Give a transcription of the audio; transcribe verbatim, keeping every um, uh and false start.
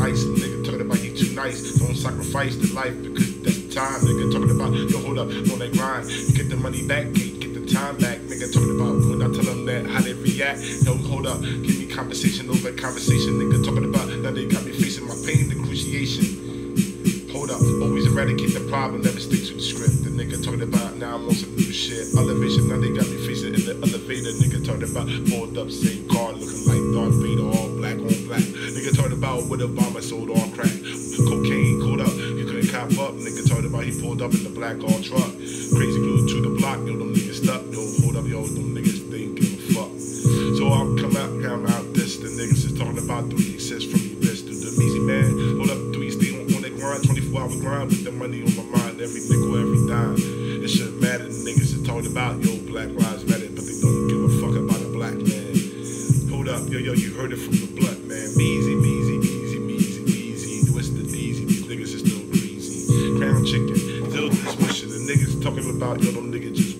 nice. The nigga talking about he too nice. Don't sacrifice the life because that's the time. Nigga talking about, yo, hold up, on that grind. You get the money back, can't get the time back. Nigga talking about when I tell them that, how they react. Yo, hold up, give me conversation over conversation. Nigga talking about, now they got me facing my pain and cruciation. Hold up, always eradicate the problem, never stick to the script. The nigga talking about, now I'm on some new shit. Elevation, now they got me facing in the elevator. Nigga talking about, pulled up, same car, looking like Darth Vader, all black on black. Nigga talking about with Obama sold all crack. Cocaine, caught up, you couldn't cop up. Nigga talking about, he pulled up in the black all truck. Crazy glued to the block, yo, them niggas stuck. Yo, hold up, yo, them niggas, they ain't give a fuck. So I'll come out, come out this. The niggas is talking about, do he exist from you wrist? Do the easy man, hold up, do he stay on, on that grind? twenty-four hour grind with the money on my mind, every nickel, every dime. It shouldn't matter, the niggas is talking about, yo, black lives matter, but they don't give a fuck about a black man. Hold up, yo, yo, you heard it from the blunt, man. Measy, measy, measy, measy, measy. Twisted easy, these niggas is still greasy. Crown chicken, still dishwashing. The niggas talking about, yo, them niggas just